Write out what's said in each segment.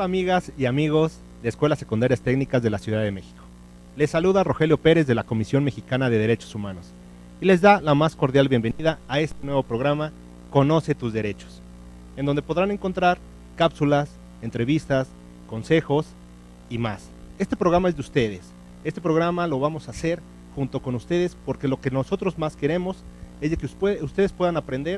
Hola amigas y amigos de Escuelas Secundarias Técnicas de la Ciudad de México. Les saluda Rogelio Pérez de la Comisión Mexicana de Derechos Humanos y les da la más cordial bienvenida a este nuevo programa Conoce tus Derechos, en donde podrán encontrar cápsulas, entrevistas, consejos y más. Este programa es de ustedes. Este programa lo vamos a hacer junto con ustedes porque lo que nosotros más queremos es de que ustedes puedan aprender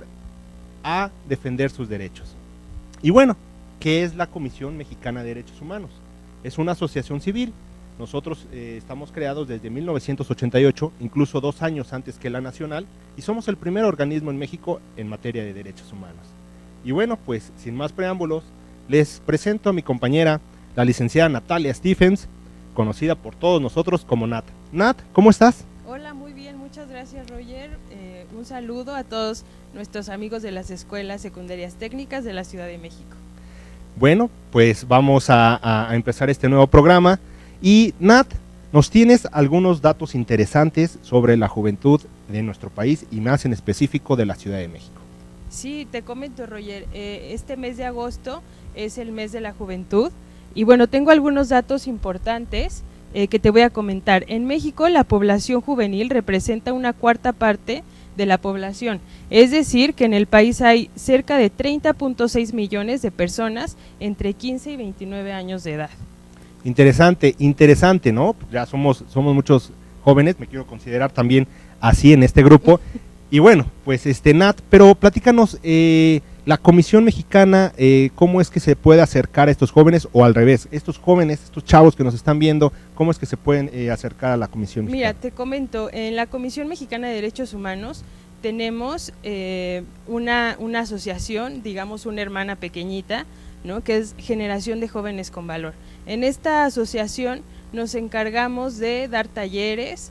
a defender sus derechos. Y bueno, ¿qué es la Comisión Mexicana de Derechos Humanos? Es una asociación civil. Nosotros estamos creados desde 1988, incluso 2 años antes que la nacional, y somos el primer organismo en México en materia de derechos humanos. Y bueno, pues sin más preámbulos, les presento a mi compañera, la licenciada Natalia Stephens, conocida por todos nosotros como Nat. Nat, ¿cómo estás? Hola, muy bien, muchas gracias, Roger. Un saludo a todos nuestros amigos de las Escuelas Secundarias Técnicas de la Ciudad de México. Bueno, pues vamos a empezar este nuevo programa. Y Nat, nos tienes algunos datos interesantes sobre la juventud de nuestro país y más en específico de la Ciudad de México. Sí, te comento, Roger, este mes de agosto es el mes de la juventud y bueno, tengo algunos datos importantes que te voy a comentar. En México la población juvenil representa una cuarta parte de la población, es decir, que en el país hay cerca de 30.6 millones de personas entre 15 y 29 años de edad. Interesante, ¿no? Ya somos muchos jóvenes, me quiero considerar también así en este grupo. Y bueno, pues Nat, pero platícanos, la Comisión Mexicana, ¿cómo es que se puede acercar a estos jóvenes o al revés? Estos jóvenes, estos chavos que nos están viendo, ¿cómo es que se pueden acercar a la Comisión Mexicana? Mira, te comento, en la Comisión Mexicana de Derechos Humanos tenemos una asociación, digamos una hermana pequeñita, ¿no? Que es Generación de Jóvenes con Valor. En esta asociación nos encargamos de dar talleres,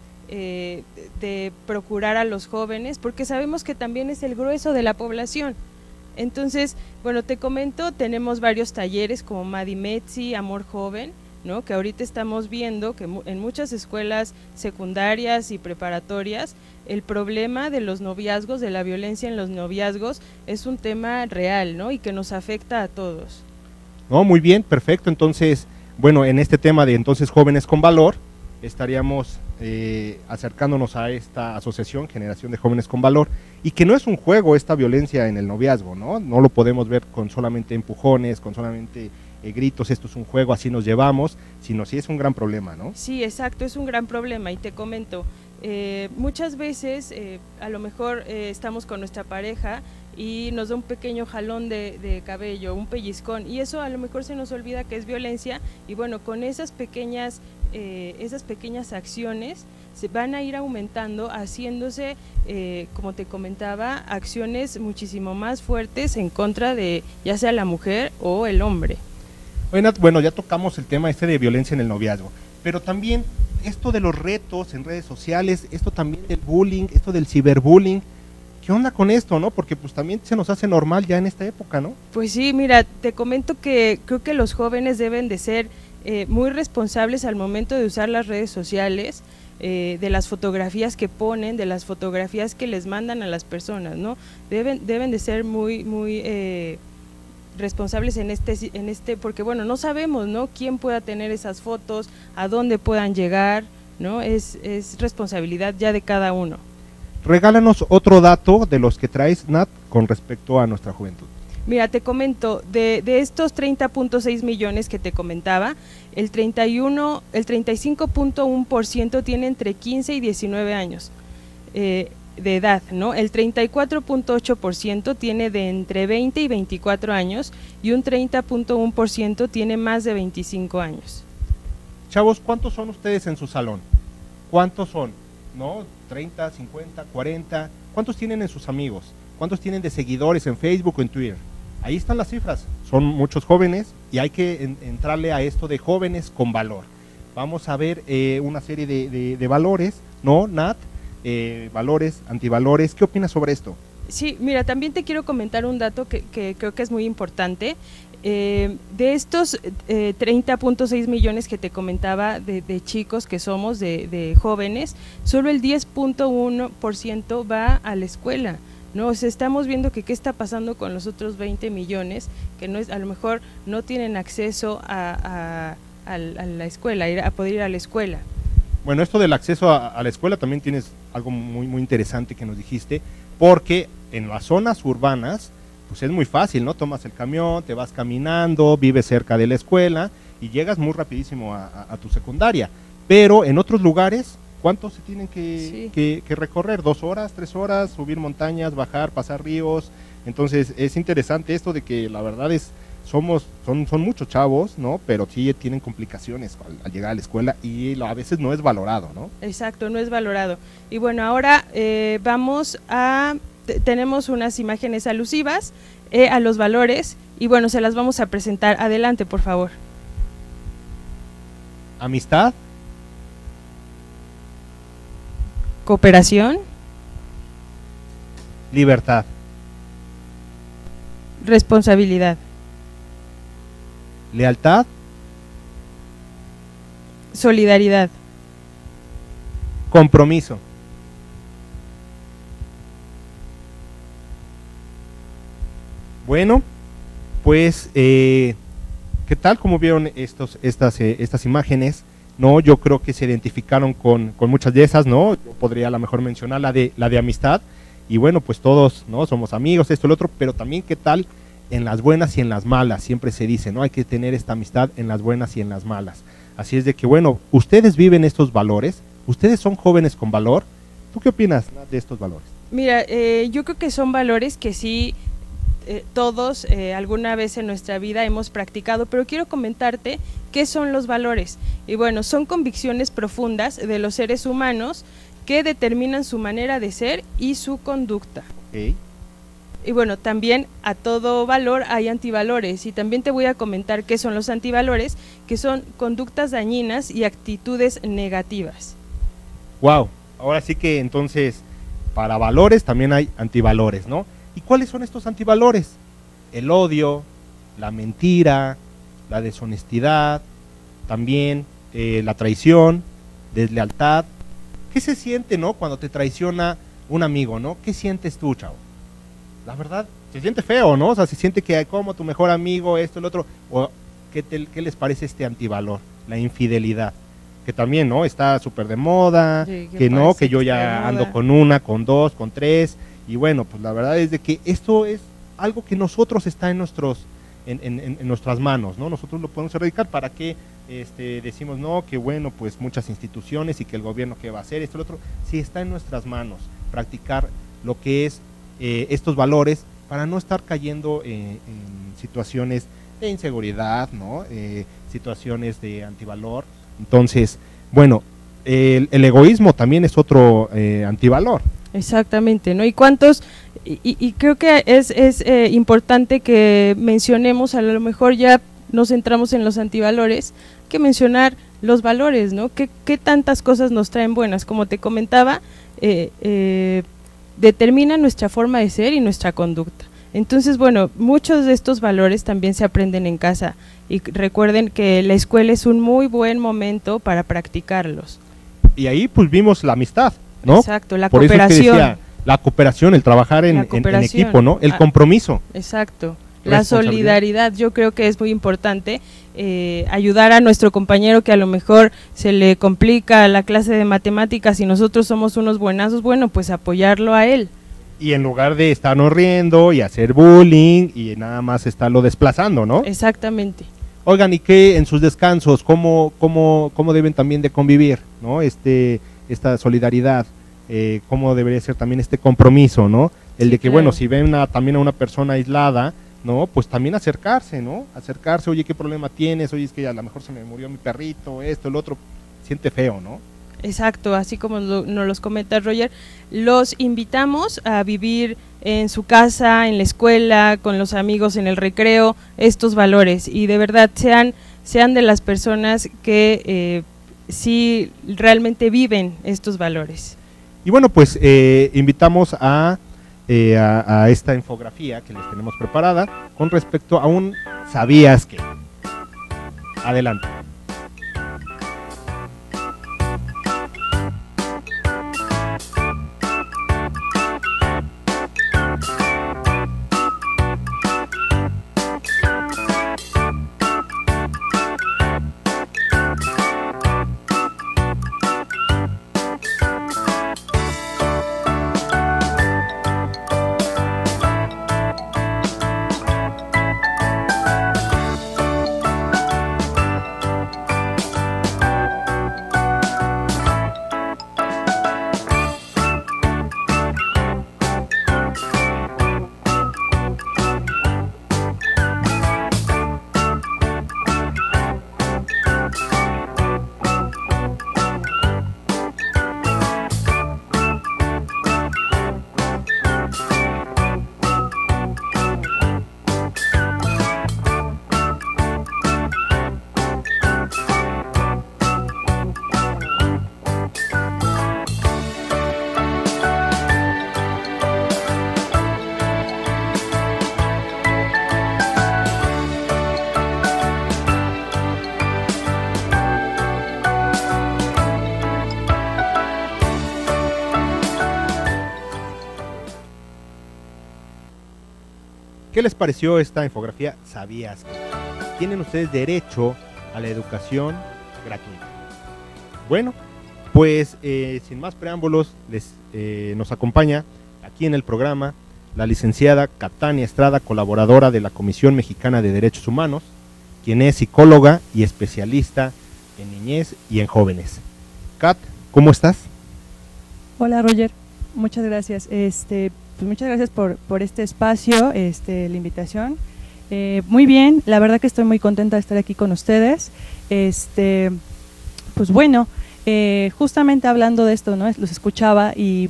de procurar a los jóvenes, porque sabemos que también es el grueso de la población. Entonces, bueno, te comento, tenemos varios talleres como Madi Metzi, Amor Joven, ¿no? Que ahorita estamos viendo que en muchas escuelas secundarias y preparatorias el problema de los noviazgos, de la violencia en los noviazgos es un tema real, ¿no? Y que nos afecta a todos. No, muy bien, perfecto. Entonces, bueno, en este tema de entonces Jóvenes con Valor, estaríamos acercándonos a esta asociación, Generación de Jóvenes con Valor, y que no es un juego esta violencia en el noviazgo, ¿no? No lo podemos ver con solamente empujones, con solamente gritos, esto es un juego, así nos llevamos, sino sí es un gran problema, ¿no? Sí, exacto, es un gran problema y te comento, muchas veces a lo mejor estamos con nuestra pareja y nos da un pequeño jalón de cabello, un pellizcón, y eso a lo mejor se nos olvida que es violencia, y bueno, con esas pequeñas acciones se van a ir aumentando, haciéndose, como te comentaba, acciones muchísimo más fuertes en contra de ya sea la mujer o el hombre. Bueno, ya tocamos el tema de violencia en el noviazgo, pero también esto de los retos en redes sociales, esto también del bullying, esto del ciberbullying, ¿qué onda con esto, no? Porque pues también se nos hace normal ya en esta época, ¿no? Pues sí, mira, te comento que creo que los jóvenes deben de ser muy responsables al momento de usar las redes sociales, de las fotografías que ponen, de las fotografías que les mandan a las personas, ¿no? Deben de ser muy responsables en este, porque bueno, no sabemos, ¿no? Quién pueda tener esas fotos, a dónde puedan llegar, ¿no? Es responsabilidad ya de cada uno. Regálanos otro dato de los que traes, Nat, con respecto a nuestra juventud. Mira, te comento, de estos 30.6 millones que te comentaba, el 35.1% tiene entre 15 y 19 años de edad, ¿no? El 34.8% tiene de entre 20 y 24 años y un 30.1% tiene más de 25 años. Chavos, ¿cuántos son ustedes en su salón? ¿Cuántos son? ¿No? 30, 50, 40, ¿cuántos tienen en sus amigos? ¿Cuántos tienen de seguidores en Facebook o en Twitter? Ahí están las cifras, son muchos jóvenes y hay que entrarle a esto de jóvenes con valor. Vamos a ver una serie de valores, ¿no, Nat? Valores, antivalores, ¿qué opinas sobre esto? Sí, mira, también te quiero comentar un dato que creo que es muy importante. De estos 30.6 millones que te comentaba de chicos que somos, de jóvenes, solo el 10.1% va a la escuela, ¿no? O sea, estamos viendo que qué está pasando con los otros 20 millones que no es, a lo mejor no tienen acceso a la escuela, a poder ir a la escuela. Bueno, esto del acceso a la escuela también tienes algo muy, muy interesante que nos dijiste, porque en las zonas urbanas, pues es muy fácil, ¿no? Tomas el camión, te vas caminando, vives cerca de la escuela y llegas muy rapidísimo a tu secundaria. Pero en otros lugares, ¿cuánto se tienen que recorrer? 2 horas, 3 horas, subir montañas, bajar, pasar ríos. Entonces es interesante esto de que la verdad es, son muchos chavos, ¿no? Pero sí tienen complicaciones al llegar a la escuela y a veces no es valorado, ¿no? Exacto, no es valorado. Y bueno, ahora tenemos unas imágenes alusivas a los valores y bueno, se las vamos a presentar. Adelante, por favor. Amistad. Cooperación. Libertad. Responsabilidad. Lealtad. Solidaridad. Compromiso. Bueno, pues, ¿qué tal? ¿Cómo vieron estas imágenes? No, yo creo que se identificaron con muchas de esas, ¿no? Yo podría a lo mejor mencionar la de amistad, y bueno, pues todos, ¿no? Somos amigos, esto, el otro, pero también ¿qué tal en las buenas y en las malas? Siempre se dice, ¿no? Hay que tener esta amistad en las buenas y en las malas. Así es de que, bueno, ustedes viven estos valores, ustedes son jóvenes con valor. ¿Tú qué opinas de estos valores? Mira, yo creo que son valores que sí todos alguna vez en nuestra vida hemos practicado, pero quiero comentarte qué son los valores. Y bueno, son convicciones profundas de los seres humanos que determinan su manera de ser y su conducta. Okay. Y bueno, también a todo valor hay antivalores, y también te voy a comentar qué son los antivalores, que son conductas dañinas y actitudes negativas. Wow, ahora sí que entonces para valores también hay antivalores, ¿no? ¿Y cuáles son estos antivalores? El odio, la mentira, la deshonestidad, también la traición, deslealtad. ¿Qué se siente, no, cuando te traiciona un amigo, no? ¿Qué sientes tú, chavo? La verdad, se siente feo, ¿no? O sea, se siente que como tu mejor amigo, esto, el otro. O ¿qué les parece este antivalor? La infidelidad, que también, ¿no? Está súper de moda, sí, que no, que yo ya ando con una, con dos, con tres. Y bueno, pues la verdad es de que esto es algo que nosotros está en nuestras manos, ¿no? Nosotros lo podemos erradicar. ¿Para qué decimos no? Que bueno, pues muchas instituciones y que el gobierno qué va a hacer, esto, lo otro. Sí, está en nuestras manos practicar lo que es estos valores para no estar cayendo en situaciones de inseguridad, ¿no? Situaciones de antivalor. Entonces, bueno, el egoísmo también es otro antivalor. Exactamente, ¿no? Y creo que es importante que mencionemos, a lo mejor ya nos centramos en los antivalores, que mencionar los valores, ¿no? ¿Qué tantas cosas nos traen buenas? Como te comentaba, determina nuestra forma de ser y nuestra conducta. Entonces, bueno, muchos de estos valores también se aprenden en casa, y recuerden que la escuela es un muy buen momento para practicarlos. Y ahí pues vimos la amistad, ¿no? Exacto, la Por cooperación. Eso es que decía, la cooperación, el trabajar en equipo, ¿no? El compromiso. Exacto, la solidaridad, yo creo que es muy importante. Ayudar a nuestro compañero que a lo mejor se le complica la clase de matemáticas y nosotros somos unos buenazos, bueno, pues apoyarlo a él. Y en lugar de estarnos riendo y hacer bullying y nada más estarlo desplazando, ¿no? Exactamente. Oigan, ¿y qué en sus descansos? ¿Cómo deben también de convivir, ¿no? Esta solidaridad, cómo debería ser también este compromiso, ¿no? El de que, bueno, si ven también a una persona aislada, ¿no? Pues también acercarse, ¿no? Acercarse, oye, ¿qué problema tienes? Oye, es que a lo mejor se me murió mi perrito, esto, el otro, siente feo, ¿no? Exacto, así como nos los comenta Roger, los invitamos a vivir en su casa, en la escuela, con los amigos, en el recreo, estos valores, y de verdad sean de las personas que sí realmente viven estos valores. Y bueno, pues invitamos a esta infografía que les tenemos preparada con respecto a un ¿sabías qué? Adelante. ¿Qué les pareció esta infografía? ¿Sabías que tienen ustedes derecho a la educación gratuita? Bueno, pues sin más preámbulos, nos acompaña aquí en el programa la licenciada Catania Estrada, colaboradora de la Comisión Mexicana de Derechos Humanos, quien es psicóloga y especialista en niñez y en jóvenes. Kat, ¿cómo estás? Hola Roger, muchas gracias. Pues muchas gracias por este espacio, la invitación. Muy bien, la verdad que estoy muy contenta de estar aquí con ustedes. Pues bueno, justamente hablando de esto, ¿no? Los escuchaba y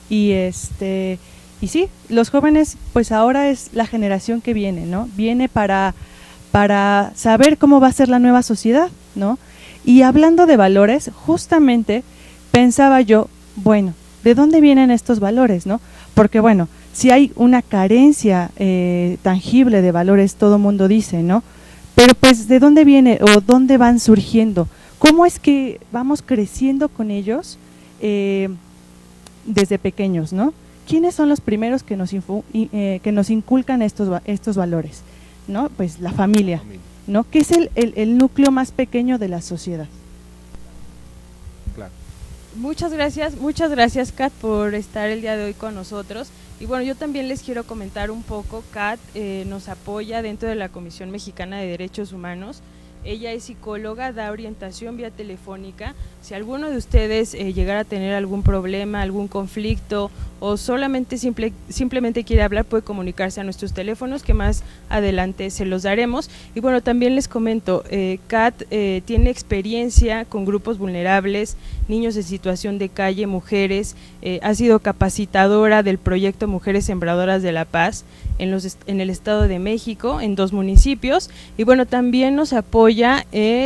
sí, los jóvenes, pues ahora es la generación que viene, ¿no? Viene para saber cómo va a ser la nueva sociedad, ¿no? Y hablando de valores, justamente pensaba yo, bueno, ¿de dónde vienen estos valores, no? Porque bueno, si hay una carencia tangible de valores, todo mundo dice, ¿no? Pero pues, ¿de dónde viene o dónde van surgiendo? ¿Cómo es que vamos creciendo con ellos desde pequeños, ¿no? ¿Quiénes son los primeros que nos inculcan estos valores? ¿No? Pues la familia, ¿no? Que es el núcleo más pequeño de la sociedad. Claro. Muchas gracias Kat por estar el día de hoy con nosotros. Y bueno, yo también les quiero comentar un poco. Kat nos apoya dentro de la Comisión Mexicana de Derechos Humanos. Ella es psicóloga, da orientación vía telefónica. Si alguno de ustedes llegara a tener algún problema, algún conflicto o solamente simplemente quiere hablar, puede comunicarse a nuestros teléfonos, que más adelante se los daremos. Y bueno, también les comento, Kat tiene experiencia con grupos vulnerables, niños en situación de calle, mujeres, ha sido capacitadora del proyecto Mujeres Sembradoras de la Paz en el Estado de México, en 2 municipios, y bueno, también nos apoya,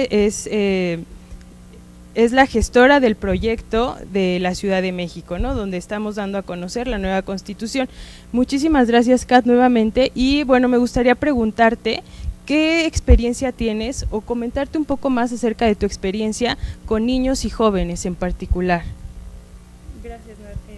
es la gestora del proyecto de la Ciudad de México, ¿no? Donde estamos dando a conocer la nueva Constitución. Muchísimas gracias, Kat, nuevamente, y bueno, me gustaría preguntarte ¿qué experiencia tienes o comentarte un poco más acerca de tu experiencia con niños y jóvenes en particular? Gracias,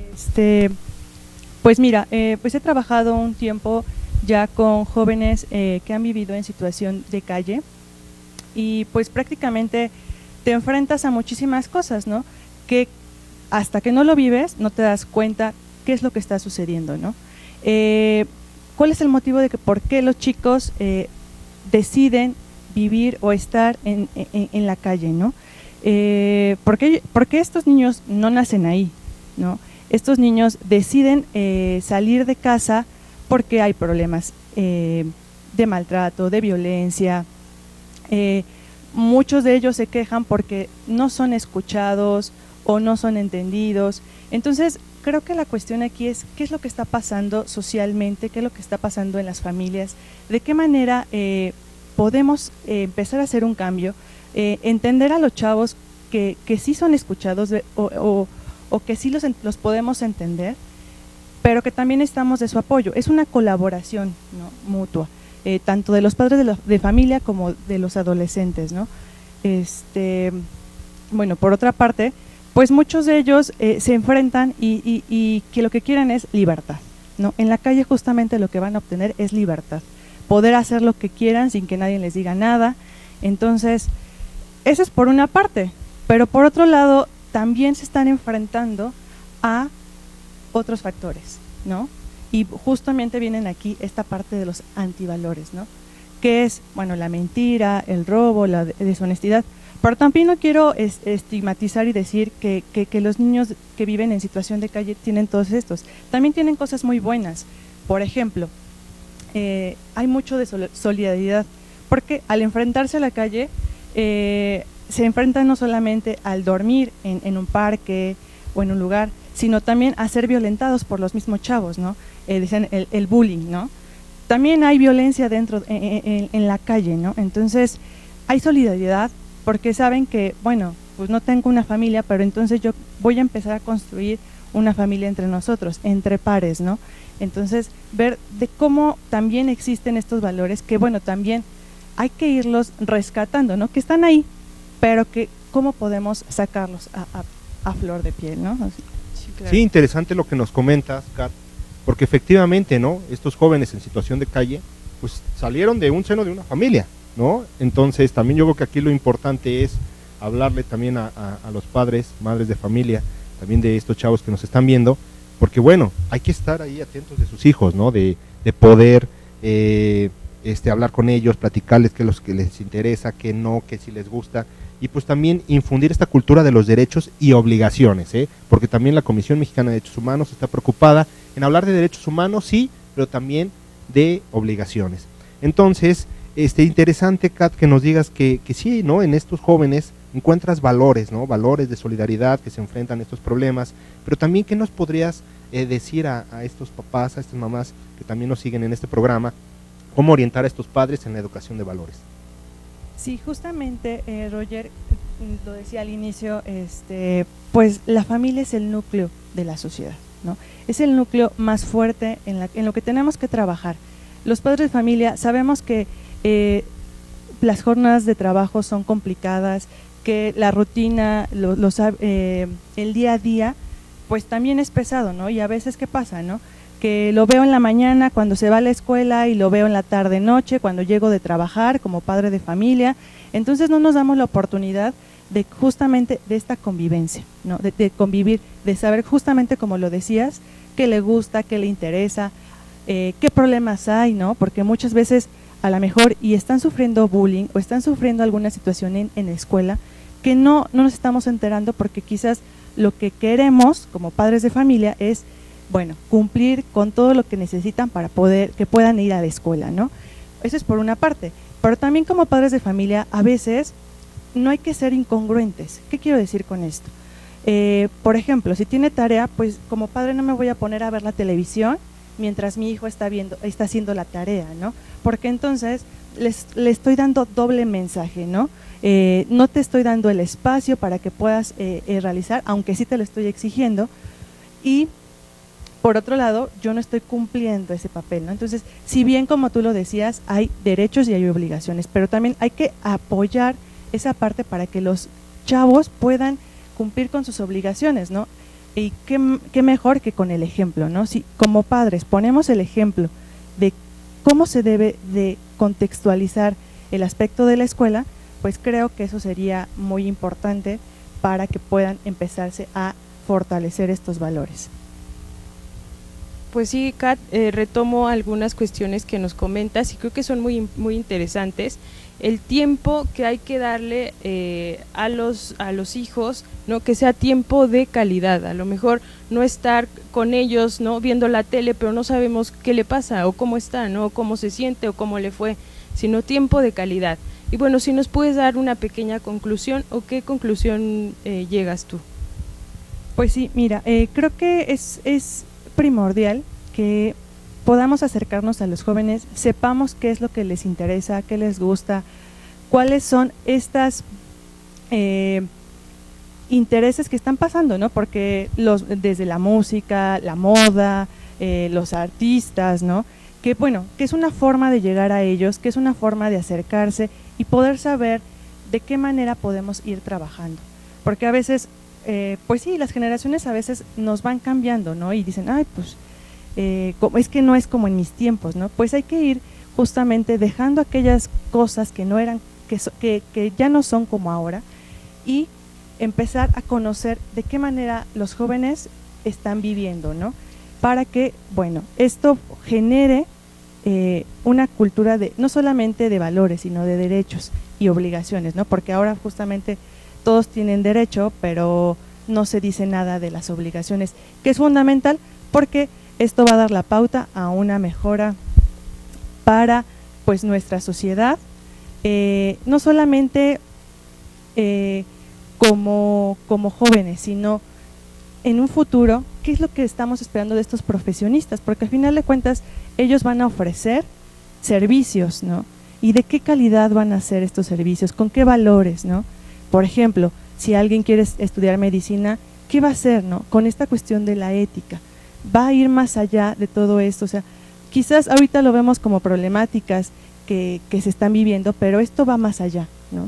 pues mira, pues he trabajado un tiempo ya con jóvenes que han vivido en situación de calle y pues prácticamente te enfrentas a muchísimas cosas, ¿no? Que hasta que no lo vives no te das cuenta qué es lo que está sucediendo, ¿no? ¿Cuál es el motivo de que por qué los chicos deciden vivir o estar en la calle, ¿no? Porque estos niños no nacen ahí, ¿no? Estos niños deciden salir de casa porque hay problemas de maltrato, de violencia. Muchos de ellos se quejan porque no son escuchados o no son entendidos. Entonces, creo que la cuestión aquí es qué es lo que está pasando socialmente, qué es lo que está pasando en las familias, de qué manera podemos empezar a hacer un cambio, entender a los chavos que sí son escuchados o que sí los podemos entender, pero que también necesitamos de su apoyo. Es una colaboración, ¿no? Mutua, tanto de los padres de familia como de los adolescentes, ¿no? Bueno, por otra parte, pues muchos de ellos se enfrentan y que lo que quieren es libertad, ¿no? En la calle justamente lo que van a obtener es libertad, poder hacer lo que quieran sin que nadie les diga nada. Entonces, eso es por una parte, pero por otro lado también se están enfrentando a otros factores, ¿no? Y justamente vienen aquí esta parte de los antivalores, ¿no? Que es, bueno, la mentira, el robo, la deshonestidad. Pero también no quiero estigmatizar y decir que los niños que viven en situación de calle tienen todos estos. También tienen cosas muy buenas. Por ejemplo, hay mucho de solidaridad, porque al enfrentarse a la calle, se enfrentan no solamente al dormir en un parque o en un lugar, sino también a ser violentados por los mismos chavos, ¿no? Dicen el bullying, ¿no? También hay violencia dentro en la calle, ¿no? Entonces hay solidaridad porque saben que, bueno, pues no tengo una familia, pero entonces yo voy a empezar a construir una familia entre nosotros, entre pares, ¿no? Entonces ver de cómo también existen estos valores que, bueno, también hay que irlos rescatando, ¿no? Que están ahí, pero que cómo podemos sacarlos a flor de piel, ¿no? Sí, claro. Sí, interesante lo que nos comentas, Kat. porque efectivamente, ¿no? Estos jóvenes en situación de calle, pues salieron de un seno de una familia, ¿no? Entonces también yo creo que aquí lo importante es hablarle también a los padres, madres de familia, también de estos chavos que nos están viendo, porque bueno, hay que estar ahí atentos de sus hijos, ¿no? De poder hablar con ellos, platicarles qué es lo que les interesa, qué no, qué sí les gusta, y pues también infundir esta cultura de los derechos y obligaciones, porque también la Comisión Mexicana de Derechos Humanos está preocupada en hablar de derechos humanos, sí, pero también de obligaciones. Entonces, interesante, Kat, que nos digas que sí, ¿no? En estos jóvenes encuentras valores, ¿no? Valores de solidaridad que se enfrentan a estos problemas, pero también, ¿qué nos podrías decir a estos papás, a estas mamás que también nos siguen en este programa, cómo orientar a estos padres en la educación de valores? Sí, justamente, Roger, lo decía al inicio, pues la familia es el núcleo de la sociedad, ¿no? Es el núcleo más fuerte en lo que tenemos que trabajar. Los padres de familia sabemos que las jornadas de trabajo son complicadas, que la rutina, el día a día, pues también es pesado, ¿no? Y a veces, ¿qué pasa, no? Que lo veo en la mañana cuando se va a la escuela y lo veo en la tarde noche cuando llego de trabajar como padre de familia. Entonces no nos damos la oportunidad de justamente de esta convivencia, ¿no? De convivir, de saber justamente como lo decías, qué le gusta, qué le interesa, qué problemas hay, ¿no? Porque muchas veces a lo mejor y están sufriendo bullying o están sufriendo alguna situación en la escuela que no nos estamos enterando, porque quizás lo que queremos como padres de familia es, bueno, cumplir con todo lo que necesitan para que puedan ir a la escuela, ¿no? Eso es por una parte, pero también como padres de familia a veces no hay que ser incongruentes. ¿Qué quiero decir con esto? Por ejemplo, si tiene tarea, pues como padre no me voy a poner a ver la televisión mientras mi hijo está haciendo la tarea, ¿no? Porque entonces le estoy dando doble mensaje, ¿no? No te estoy dando el espacio para que puedas realizar, aunque sí te lo estoy exigiendo, y por otro lado, yo no estoy cumpliendo ese papel, ¿no? Entonces, si bien como tú lo decías, hay derechos y hay obligaciones, pero también hay que apoyar esa parte para que los chavos puedan cumplir con sus obligaciones, ¿no? Y qué mejor que con el ejemplo, ¿no? Si como padres ponemos el ejemplo de cómo se debe de contextualizar el aspecto de la escuela, pues creo que eso sería muy importante para que puedan empezarse a fortalecer estos valores. Pues sí, Kat, retomo algunas cuestiones que nos comentas y creo que son muy, muy interesantes. El tiempo que hay que darle a los hijos, ¿no? Que sea tiempo de calidad. A lo mejor no estar con ellos, ¿no? Viendo la tele, pero no sabemos qué le pasa o cómo está, ¿no? O cómo se siente o cómo le fue, sino tiempo de calidad. Y bueno, si nos puedes dar una pequeña conclusión, ¿o qué conclusión llegas tú? Pues sí, mira, creo que es primordial que podamos acercarnos a los jóvenes, sepamos qué es lo que les interesa, qué les gusta, cuáles son estas intereses que están pasando, ¿no? Porque desde la música, la moda, los artistas, ¿no? Que bueno, que es una forma de llegar a ellos, que es una forma de acercarse y poder saber de qué manera podemos ir trabajando. Porque a veces, pues sí, las generaciones a veces nos van cambiando, ¿no? Y dicen, ay, pues es que no es como en mis tiempos, ¿no? Pues hay que ir justamente dejando aquellas cosas que no eran, que ya no son como ahora, y empezar a conocer de qué manera los jóvenes están viviendo, ¿no? Para que, bueno, esto genere una cultura no solamente de valores, sino de derechos y obligaciones, ¿no? Porque ahora justamente todos tienen derecho, pero no se dice nada de las obligaciones, que es fundamental porque esto va a dar la pauta a una mejora para pues nuestra sociedad, no solamente como jóvenes, sino en un futuro, ¿qué es lo que estamos esperando de estos profesionistas? Porque al final de cuentas ellos van a ofrecer servicios, ¿no? ¿Y de qué calidad van a ser estos servicios? ¿Con qué valores, no? Por ejemplo, si alguien quiere estudiar medicina, ¿qué va a hacer, no? Con esta cuestión de la ética, va a ir más allá de todo esto, o sea, quizás ahorita lo vemos como problemáticas que se están viviendo, pero esto va más allá, ¿no?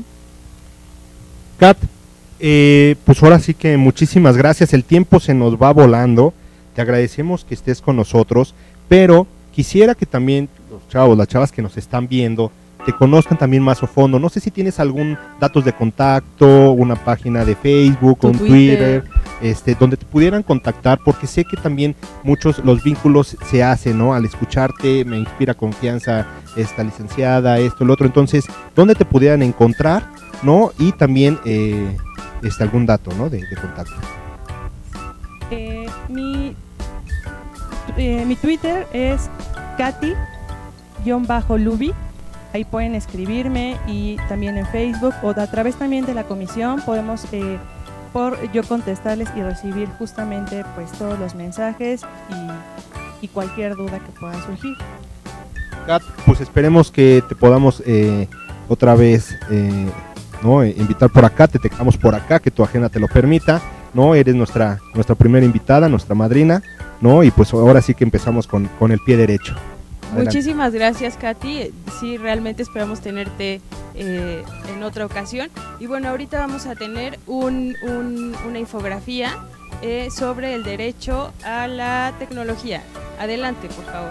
Kat, pues ahora sí que muchísimas gracias, el tiempo se nos va volando, te agradecemos que estés con nosotros, pero quisiera que también los chavos, las chavas que nos están viendo, te conozcan también más a fondo. No sé si tienes algún datos de contacto, una página de Facebook, un Twitter, donde te pudieran contactar, porque sé que también muchos los vínculos se hacen, ¿no? Al escucharte me inspira confianza esta licenciada, esto, lo otro. Entonces, ¿dónde te pudieran encontrar, no? Y también algún dato, ¿no? de contacto. Mi Twitter es Katy-Lubi. Ahí pueden escribirme, y también en Facebook o a través también de la comisión podemos yo contestarles y recibir justamente pues todos los mensajes y cualquier duda que pueda surgir. Kat, pues esperemos que te podamos otra vez ¿no? invitar por acá, te tengamos por acá, que tu agenda te lo permita, ¿no? Eres nuestra primera invitada, nuestra madrina, ¿no? Y pues ahora sí que empezamos con el pie derecho. Adelante. Muchísimas gracias, Katy. Sí, realmente esperamos tenerte en otra ocasión. Y bueno, ahorita vamos a tener una infografía sobre el derecho a la tecnología. Adelante, por favor.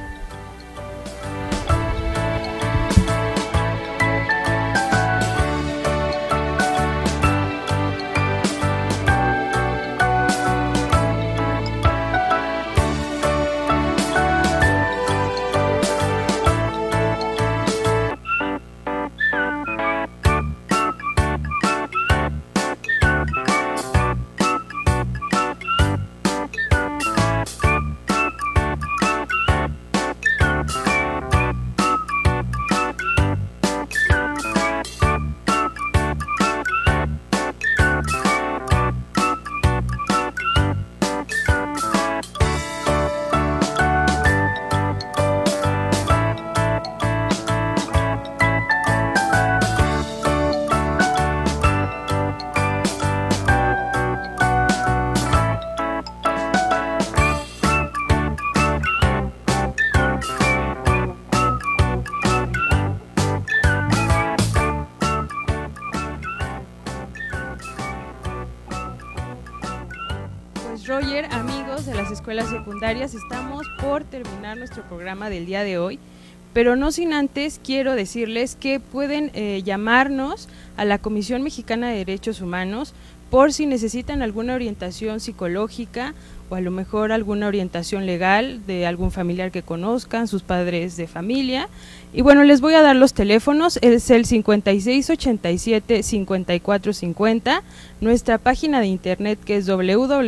Roger, amigos de las escuelas secundarias, estamos por terminar nuestro programa del día de hoy, pero no sin antes quiero decirles que pueden llamarnos a la Comisión Mexicana de Derechos Humanos por si necesitan alguna orientación psicológica o a lo mejor alguna orientación legal de algún familiar que conozcan, sus padres de familia. Y bueno, les voy a dar los teléfonos, es el 5687-5450, nuestra página de internet que es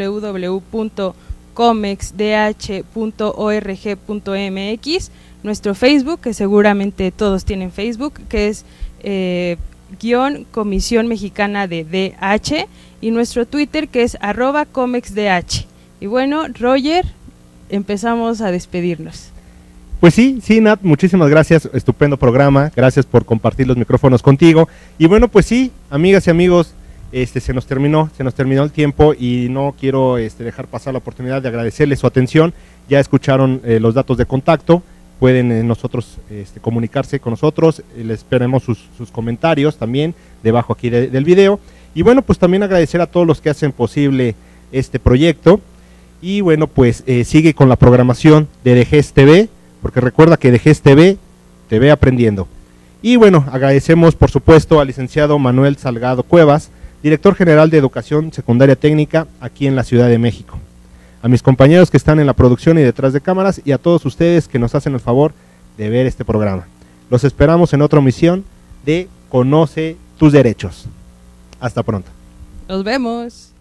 www.comexdh.org.mx, nuestro Facebook, que seguramente todos tienen Facebook, que es Comisión Mexicana de DH, y nuestro Twitter que es @comexdh. Y bueno, Roger, empezamos a despedirnos. Pues sí, Nat, muchísimas gracias, estupendo programa, gracias por compartir los micrófonos contigo. Y bueno, pues sí, amigas y amigos, se nos terminó el tiempo y no quiero dejar pasar la oportunidad de agradecerles su atención. Ya escucharon los datos de contacto, pueden nosotros comunicarse con nosotros, les esperemos sus comentarios también debajo aquí del video. Y bueno, pues también agradecer a todos los que hacen posible este proyecto. Y bueno, pues sigue con la programación de DGES TV, porque recuerda que DGES TV te ve aprendiendo. Y bueno, agradecemos por supuesto al licenciado Manuel Salgado Cuevas, director general de Educación Secundaria Técnica aquí en la Ciudad de México. A mis compañeros que están en la producción y detrás de cámaras, y a todos ustedes que nos hacen el favor de ver este programa. Los esperamos en otra emisión de Conoce tus derechos. Hasta pronto. Nos vemos.